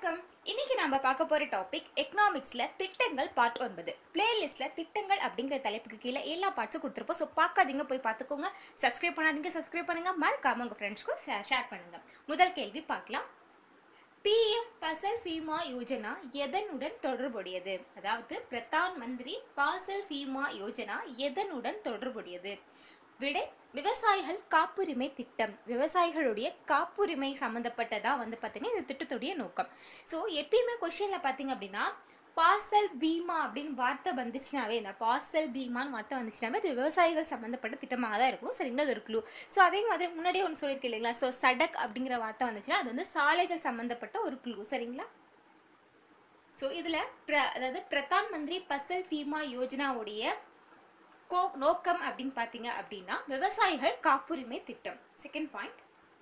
வணக்கம். இன்னைக்கு நாம பார்க்க போற டாபிக் எக்கனாமிக்ஸ்ல திட்டங்கள் பார்ட் 9. பிளேலிஸ்ட்ல திட்டங்கள் அப்படிங்கிற தலைப்புக்கு கீழே எல்லா பார்ட்ஸும் கொடுத்துருப்போம். ஸோ பார்க்காதீங்க, போய் பார்த்துக்கோங்க. சப்ஸ்கிரைப் பண்ணாதீங்க, சப்ஸ்கிரைப் பண்ணுங்க. மறக்காம உங்க ஃப்ரெண்ட்ஸ்க்கும் ஷேர் பண்ணுங்க. முதல் கேள்வி பார்க்கலாம். PM பசல் பீமா யோஜனா எதனுடன் தொடர்புடையது? அதாவது பிரதான் மந்திரி பாசல் பீமா யோஜனா எதனுடன் தொடர்புடையது? விடை விவசாயிகள் காப்புரிமை திட்டம். விவசாயிகளுடைய காப்புரிமை சம்மந்தப்பட்டதா பார்த்தீங்கன்னா இந்த திட்டத்துடைய நோக்கம். ஸோ எப்பயுமே கொஸ்டின்ல பார்த்தீங்க அப்படின்னா பாசல் பீமா அப்படின்னு வார்த்தை வந்துச்சுனாவே, இந்த பாசல் பீமான்னு வார்த்தை வந்துச்சுனாவே அது விவசாயிகள் சம்மந்தப்பட்ட திட்டமாக தான் இருக்கணும். சரிங்களா? அது ஒரு க்ளூ. ஸோ அதே மாதிரி முன்னாடியே ஒன்று சொல்லியிருக்கேன் இல்லைங்களா? ஸோ சடக் அப்படிங்கிற வார்த்தை வந்துச்சுன்னா அது சாலைகள் சம்மந்தப்பட்ட ஒரு க்ளூ. சரிங்களா? ஸோ இதில் அதாவது பிரதான் மந்திரி பசல் பீமா யோஜனாவுடைய நோக்கம் அப்படின்னு பார்த்தீங்க அப்படின்னா விவசாயிகள் காப்புரிமை திட்டம். செகண்ட் பாயிண்ட்,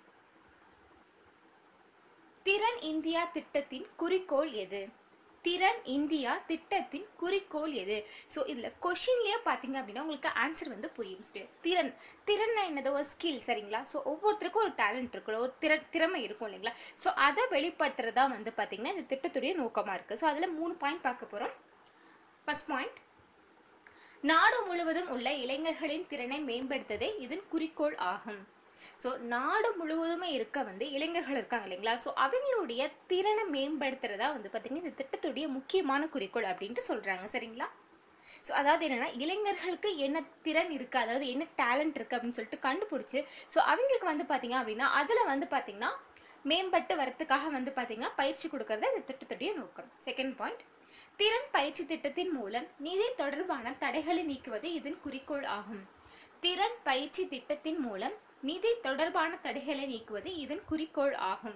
திறன் இந்தியா திட்டத்தின் குறிக்கோள் எது? திறன் இந்தியா திட்டத்தின் குறிக்கோள் எது? ஸோ இதில் கொஷின்லேயே பார்த்தீங்க அப்படின்னா உங்களுக்கு ஆன்சர் புரியும். திறன் திறன் என்னது? ஒரு ஸ்கில். சரிங்களா? ஸோ ஒவ்வொருத்தருக்கும் ஒரு டேலண்ட் இருக்கும், ஒரு திறமை இருக்கும் இல்லைங்களா? ஸோ அதை வெளிப்படுத்துறதா பார்த்தீங்கன்னா இந்த திட்டத்துடைய நோக்கமாக இருக்குது. ஸோ அதில் 3 பாயிண்ட் பார்க்க போகிறோம். ஃபர்ஸ்ட் பாயிண்ட், நாடு முழுவதும் உள்ள இளைஞர்களின் திறனை மேம்படுத்ததே இதன் குறிக்கோள் ஆகும். ஸோ நாடு முழுவதுமே இளைஞர்கள் இருக்காங்க இல்லைங்களா? ஸோ அவங்களுடைய திறனை மேம்படுத்துறதா பார்த்தீங்கன்னா இந்த திட்டத்துடைய முக்கியமான குறிக்கோள் அப்படின்ட்டு சொல்றாங்க. சரிங்களா? ஸோ அதாவது என்னன்னா, இளைஞர்களுக்கு என்ன திறன் இருக்கு, அதாவது என்ன டேலண்ட் இருக்கு அப்படின்னு சொல்லிட்டு கண்டுபிடிச்சு ஸோ அவங்களுக்கு பார்த்தீங்க அப்படின்னா அதில் பார்த்தீங்கன்னா மேம்பட்டு வரத்துக்காக பார்த்தீங்கன்னா பயிற்சி கொடுக்கறது இந்த திட்டத்துடைய நோக்கம். செகண்ட் பாயிண்ட், திறன் பயிற்சி திட்டத்தின் மூலம் நிதி தொடர்பான தடைகளை நீக்குவது இதன் குறிக்கோள் ஆகும். திறன் பயிற்சி திட்டத்தின் மூலம் நிதி தொடர்பான தடைகளை நீக்குவது இதன் குறிக்கோள் ஆகும்.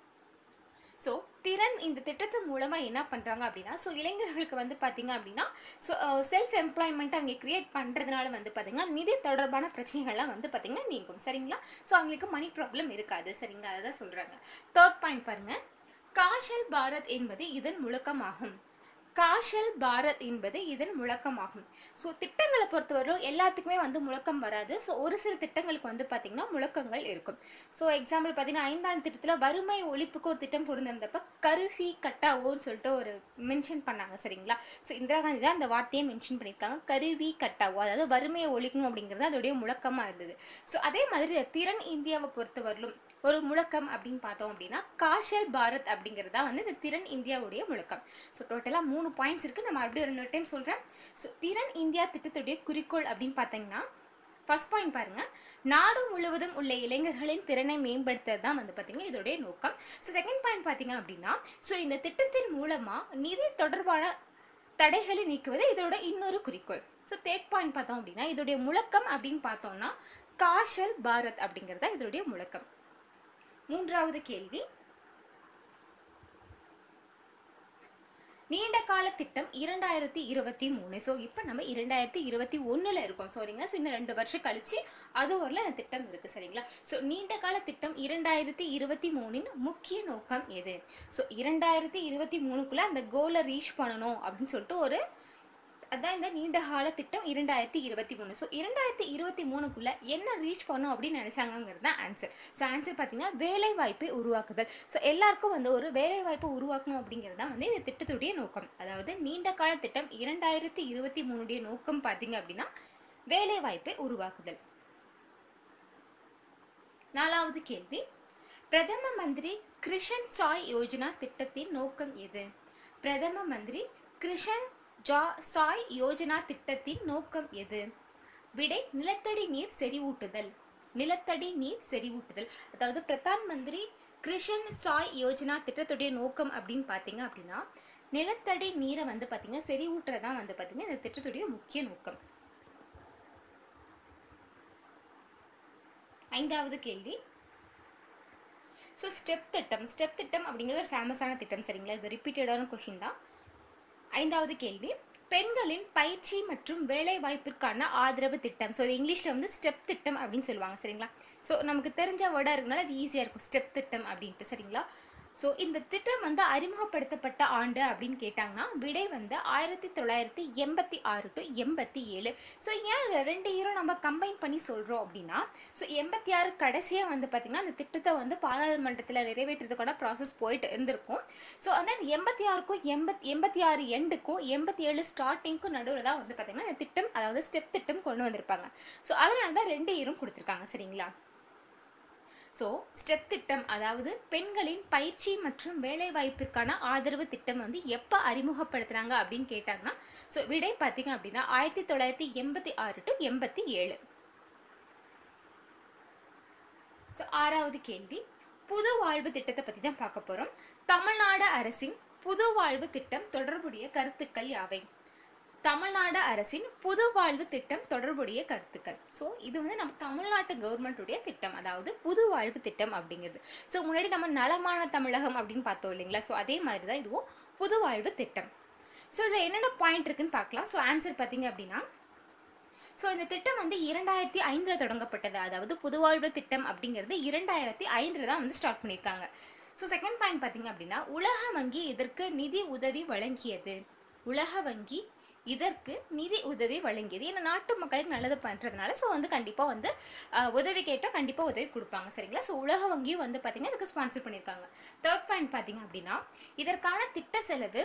ஸோ திறன் இந்த திட்டத்தின் மூலமா என்ன பண்றாங்க அப்படின்னா, ஸோ இளைஞர்களுக்கு பார்த்தீங்க அப்படின்னா ஸோ செல்ஃப் எம்ப்ளாய்மெண்ட் அங்கே கிரியேட் பண்றதுனால பார்த்தீங்கன்னா நிதி தொடர்பான பிரச்சனைகள்லாம் பார்த்தீங்கன்னா நீங்கும். சரிங்களா? ஸோ அவங்களுக்கு மணி ப்ராப்ளம் இருக்காது. சரிங்களா? அதை தான் சொல்றாங்க. தேர்ட் பாயிண்ட் பாருங்க, காஷல் பாரத் என்பது இதன் முழக்கமாகும். காஷல் பாரத் என்பது இதன் முழக்கமாகும். ஸோ திட்டங்களை பொறுத்தவரை எல்லாத்துக்குமே முழக்கம் வராது. ஸோ ஒரு சில திட்டங்களுக்கு பார்த்தீங்கன்னா முழக்கங்கள் இருக்கும். ஸோ எக்ஸாம்பிள் பார்த்தீங்கன்னா 5ஆம் திட்டத்தில் வறுமை ஒழிப்புக்கு ஒரு திட்டம் கொண்டிருந்தப்ப கருஃபி கட்டாவோன்னு சொல்லிட்டு ஒரு மென்ஷன் பண்ணாங்க. சரிங்களா? ஸோ இந்திரா காந்தி தான் அந்த வார்த்தையை மென்ஷன் பண்ணியிருக்காங்க, கருவி கட்டாவோ, அதாவது வறுமையை ஒழிக்கணும் அப்படிங்கிறது அதோடைய முழக்கமாக இருந்தது. ஸோ அதே மாதிரி திறன் இந்தியாவை பொறுத்தவரையிலும் ஒரு முழக்கம் அப்படின்னு பார்த்தோம் அப்படின்னா காஷல் பாரத் அப்படிங்கிறதா இந்த திறன் இந்தியாவுடைய முழக்கம். ஸோ டோட்டலாக 3 பாயிண்ட்ஸ் இருக்கு. நம்ம அப்படியே ஒரு டைம் சொல்றேன். ஸோ திறன் இந்தியா திட்டத்துடைய குறிக்கோள் அப்படின்னு பார்த்தீங்கன்னா ஃபர்ஸ்ட் பாயிண்ட் பாருங்க, நாடு முழுவதும் உள்ள இளைஞர்களின் திறனை மேம்படுத்துறது தான் பார்த்தீங்கன்னா இதோடைய நோக்கம். ஸோ செகண்ட் பாயிண்ட் பார்த்தீங்க அப்படின்னா ஸோ இந்த திட்டத்தின் மூலமா நிதி தொடர்பான தடைகளை நீக்குவது இதோட இன்னொரு குறிக்கோள். ஸோ தேர்ட் பாயிண்ட் பார்த்தோம் அப்படின்னா இதோடைய முழக்கம் அப்படின்னு பார்த்தோம்னா காஷல் பாரத் அப்படிங்கிறதா இதோடைய முழக்கம். மூன்றாவது கேள்வி, நீண்ட கால திட்டம் 2023. ஸோ இப்போ நம்ம 2021 இருக்கோம். சரிங்களா? ஸோ இன்னும் 2 வருஷம் கழிச்சு அது வரல அந்த திட்டம் இருக்கு. சரிங்களா? ஸோ நீண்ட கால திட்டம் 2023 முக்கிய நோக்கம் எது? ஸோ 2023க்குள்ள அந்த கோலை ரீச் பண்ணணும் அப்படின்னு சொல்லிட்டு ஒரு அதான் இந்த நீண்ட கால திட்டம் 2023. ஸோ 2023க்குள்ள என்ன ரீச் பண்ணும் அப்படின்னு நினைச்சாங்கிறது தான் ஆன்சர். ஸோ ஆன்சர் பார்த்தீங்கன்னா வேலை வாய்ப்பை உருவாக்குதல். ஸோ எல்லாருக்கும் ஒரு வேலை வாய்ப்பை உருவாக்கணும் அப்படிங்கிறது தான் இந்த திட்டத்துடைய நோக்கம். அதாவது நீண்ட கால திட்டம் 2023 நோக்கம் பார்த்தீங்க அப்படின்னா வேலை வாய்ப்பை உருவாக்குதல். நாலாவது கேள்வி, பிரதம மந்திரி கிருஷன் சாய் யோஜனா திட்டத்தின் நோக்கம் எது? பிரதம மந்திரி கிருஷன் சாய் யோஜனா திட்டத்தின் நோக்கம் எது? விடை நிலத்தடி நீர் செறிவூட்டுதல். நிலத்தடி நீர் செறிவூட்டுதல். அதாவது பிரதான் மந்திரி கிருஷன் சாய் யோஜனா திட்டத்துடைய நோக்கம் அப்படின்னு பார்த்தீங்க அப்படின்னா நிலத்தடி நீரை பார்த்தீங்கன்னா செறிவூட்டுறதான் பார்த்தீங்கன்னா இந்த திட்டத்துடைய முக்கிய நோக்கம். ஐந்தாவது கேள்வி, ஸோ ஸ்டெப் திட்டம் அப்படிங்கிறது ஒரு ஃபேமஸான திட்டம். சரிங்களா? இது ரிப்பீட்டடான கொஸ்டின் தான். ஐந்தாவது கேள்வி, பெண்களின் பயிற்சி மற்றும் வேலை வாய்ப்பிற்கான ஆதரவு திட்டம். ஸோ இது இங்கிலீஷில் ஸ்டெப் திட்டம் அப்படின்னு சொல்லுவாங்க. சரிங்களா? ஸோ நமக்கு தெரிஞ்ச வேர்டாக இருக்கனால அது ஈஸியாக இருக்கும், ஸ்டெப் திட்டம் அப்படின்ட்டு. சரிங்களா? ஸோ இந்த திட்டம் வந்து அறிமுகப்படுத்தப்பட்ட ஆண்டு அப்படின்னு கேட்டாங்கன்னா விடை வந்து 1986 டு 87. ஸோ ஏன் அதை ரெண்டு இயரும் நம்ம கம்பைன் பண்ணி சொல்கிறோம் அப்படின்னா, ஸோ 86 கடைசியாக வந்து பார்த்திங்கன்னா அந்த திட்டத்தை வந்து பாராளுமன்றத்தில் நிறைவேற்றுறதுக்கான ப்ராசஸ் போயிட்டு இருந்திருக்கும். ஸோ அந்த 86க்கும் 86 எண்டுக்கும் 87 ஸ்டார்டிங்க்கும் நடுவில் தான் வந்து பார்த்திங்கன்னா இந்த திட்டம், அதாவது ஸ்டெப் திட்டம் கொண்டு வந்திருப்பாங்க. ஸோ அதனால தான் ரெண்டு இயரும் கொடுத்துருக்காங்க. சரிங்களா? ஸோ ஸ்டெப் திட்டம், அதாவது பெண்களின் பயிற்சி மற்றும் வேலைவாய்ப்பிற்கான ஆதரவு திட்டம் வந்து எப்போ அறிமுகப்படுத்துனாங்க அப்படின்னு கேட்டாங்கன்னா, ஸோ விடை பார்த்தீங்க அப்படின்னா 1986 டு 87. ஸோ 6வது கேள்வி, புது வாழ்வு திட்டத்தை பற்றி தான் பார்க்க போகிறோம். தமிழ்நாடு அரசின் புது வாழ்வு திட்டம் தொடர்புடைய கருத்துக்கள் யாவை? தமிழ்நாடு அரசின் புது வாழ்வு திட்டம் தொடர்புடைய கருத்துக்கள். ஸோ இது வந்து நம்ம தமிழ்நாட்டு கவர்மெண்ட்டுடைய திட்டம், அதாவது புது வாழ்வு திட்டம் அப்படிங்கிறது. ஸோ முன்னாடி நம்ம நலமான தமிழகம் அப்படின்னு பார்த்தோம் இல்லைங்களா? ஸோ அதே மாதிரி தான் இதுவும் புது வாழ்வு திட்டம். ஸோ இது என்னென்ன பாயிண்ட் இருக்குன்னு பார்க்கலாம். ஸோ ஆன்சர் பார்த்தீங்க அப்படின்னா, ஸோ இந்த திட்டம் வந்து 2005 தொடங்கப்பட்டது. அதாவது புது வாழ்வு திட்டம் அப்படிங்கிறது 2005 தான் வந்து ஸ்டார்ட் பண்ணியிருக்காங்க. ஸோ செகண்ட் பாயிண்ட் பார்த்தீங்க அப்படின்னா, உலக வங்கி இதற்கு நிதி உதவி வழங்கியது. உலக வங்கி இதற்கு நிதி உதவி வழங்கியது. ஏன்னா நாட்டு மக்களுக்கு நல்லது பண்ணுறதுனால ஸோ வந்து கண்டிப்பாக வந்து உதவி கேட்டால் கண்டிப்பாக உதவி கொடுப்பாங்க. சரிங்களா? ஸோ உலக வங்கியும் வந்து பார்த்திங்கன்னா இதுக்கு ஸ்பான்சர் பண்ணியிருக்காங்க. தேர்ட் பாயிண்ட் பார்த்திங்க அப்படின்னா, இதற்கான திட்ட செலவு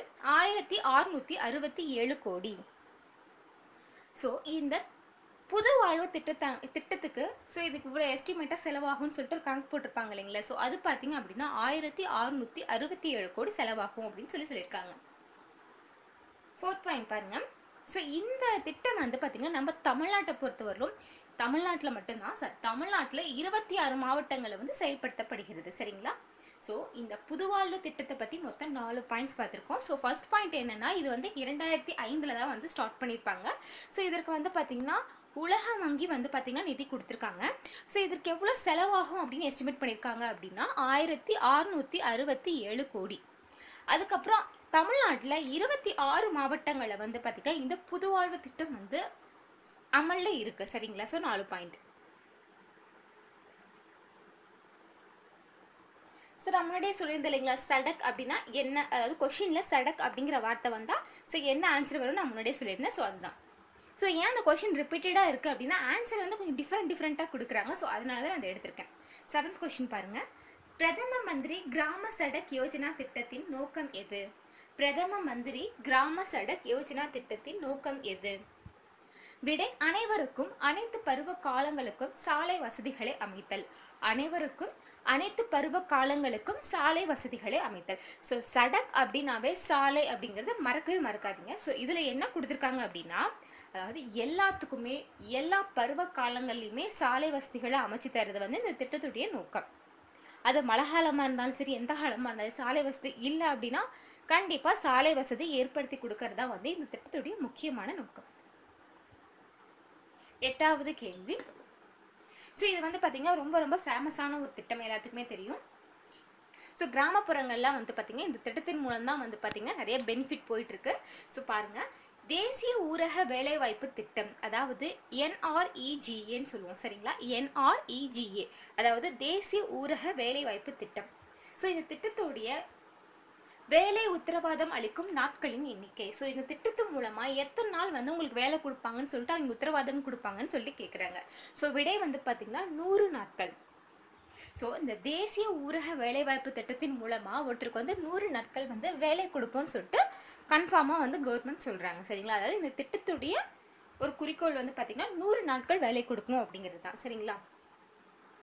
1667 கோடி. ஸோ இந்த புது வாழ்வு திட்டத்துக்கு ஸோ இதுக்கு இவ்வளோ எஸ்டிமேட்டாக செலவாகும்னு சொல்லிட்டு ஒரு கணக்கு போட்டிருப்பாங்க இல்லைங்களா? ஸோ அது பார்த்திங்க அப்படின்னா 1667 கோடி செலவாகும் அப்படின்னு சொல்லியிருக்காங்க. ஃபோர்த் பாயிண்ட் பாருங்க. ஸோ இந்த திட்டம் வந்து பார்த்திங்கன்னா நம்ம தமிழ்நாட்டை பொறுத்தவரையிலும் தமிழ்நாட்டில் மட்டும்தான் தமிழ்நாட்டில் 26 மாவட்டங்களில் வந்து செயல்படுத்தப்படுகிறது. சரிங்களா? ஸோ இந்த புதுவாழ்வு திட்டத்தை பற்றி மொத்தம் 4 பாயிண்ட்ஸ் பார்த்துருக்கோம். ஸோ ஃபர்ஸ்ட் பாயிண்ட் என்னென்னா, இது வந்து 2005 தான் வந்து ஸ்டார்ட் பண்ணியிருப்பாங்க. ஸோ இதற்கு வந்து பார்த்திங்கன்னா உலக வங்கி வந்து பார்த்திங்கன்னா நிதி கொடுத்துருக்காங்க. ஸோ இதற்கு எவ்வளோ செலவாகும் அப்படின்னு எஸ்டிமேட் பண்ணியிருக்காங்க அப்படின்னா 1667 கோடி. அதுக்கப்புறம் தமிழ்நாட்டில் 26 மாவட்டங்களில் வந்து பார்த்திங்கன்னா இந்த புதுவாழ்வு திட்டம் வந்து அமலில் இருக்குது. சரிங்களா? So 4 point. ஸோ நான் முன்னாடியே சொல்லியிருந்தேன் இல்லைங்களா, சடக் அப்படின்னா என்ன, அதாவது கொஷினில் சடக் அப்படிங்கிற வார்த்தை வந்தால் ஸோ என்ன ஆன்சர் வரும் நான் முன்னாடியே சொல்லியிருந்தேன். ஸோ அதுதான். ஸோ ஏன் அந்த கொஷின் ரிப்பீட்டடாக இருக்குது அப்படின்னா ஆன்சர் வந்து கொஞ்சம் டிஃப்ரெண்ட்டாக கொடுக்குறாங்க. ஸோ அதனால தான் நான் அதை எடுத்திருக்கேன். 7th கொஷின் பாருங்கள். பிரதம மந்திரி கிராம சடக் யோஜனா திட்டத்தின் நோக்கம் எது? பிரதம மந்திரி கிராம சடக் யோஜனா திட்டத்தின் நோக்கம் எது? விடை அனைவருக்கும் அனைத்து பருவ காலங்களுக்கும் சாலை வசதிகளை அமைத்தல். அனைவருக்கும் அனைத்து பருவ காலங்களுக்கும் சாலை வசதிகளை அமைத்தல். ஸோ சடக் அப்படின்னாவே சாலை அப்படிங்கிறது மறக்கவே மறக்காதீங்க. ஸோ இதில் என்ன கொடுத்துருக்காங்க அப்படின்னா, அதாவது எல்லாத்துக்குமே எல்லா பருவ காலங்கள்லையுமே சாலை வசதிகளை அமைச்சு தர்றது வந்து இந்த திட்டத்துடைய நோக்கம். அது மழை காலமாக இருந்தாலும் சரி, எந்த காலமாக இருந்தாலும் சாலை வசதி இல்லை அப்படின்னா கண்டிப்பாக சாலை வசதி ஏற்படுத்தி கொடுக்கறதா வந்து இந்த திட்டத்துடைய முக்கியமான நோக்கம். 8வது கேள்வி. ஸோ இது வந்து பார்த்திங்கன்னா ரொம்ப ரொம்ப ஃபேமஸான ஒரு திட்டம், எல்லாத்துக்குமே தெரியும். ஸோ கிராமப்புறங்கள்லாம் வந்து பார்த்திங்கன்னா இந்த திட்டத்தின் மூலம் தான் வந்து பார்த்திங்கன்னா நிறைய பெனிஃபிட் போயிட்டுருக்கு. ஸோ பாருங்கள், தேசிய ஊரக வேலைவாய்ப்பு திட்டம், அதாவது NREGAன்னு சொல்லுவோம். சரிங்களா? NREGA அதாவது தேசிய ஊரக வேலைவாய்ப்பு திட்டம். ஸோ இந்த திட்டத்துடைய வேலை உத்தரவாதம் அளிக்கும் நாட்களின் எண்ணிக்கை. ஸோ இந்த திட்டத்து மூலமாக எத்தனை நாள் வந்து உங்களுக்கு வேலை கொடுப்பாங்கன்னு சொல்லிட்டு அவங்க உத்தரவாதம் கொடுப்பாங்கன்னு சொல்லி கேட்குறாங்க. ஸோ விடை வந்து பார்த்திங்கன்னா 100 நாட்கள். ஸோ இந்த தேசிய ஊரக வேலைவாய்ப்பு திட்டத்தின் மூலமாக ஒருத்தருக்கு வந்து 100 நாட்கள் வந்து வேலை கொடுப்போம்னு சொல்லிட்டு கன்ஃபார்மாக வந்து கவர்மெண்ட் சொல்கிறாங்க. சரிங்களா? அதாவது இந்த திட்டத்துடைய ஒரு குறிக்கோள் வந்து பார்த்திங்கன்னா 100 நாட்கள் வேலை கொடுக்கணும் அப்படிங்கிறது தான். சரிங்களா?